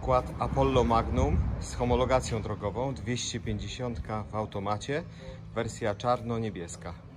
skład Apollo Magnum z homologacją drogową 250 w automacie, wersja czarno-niebieska.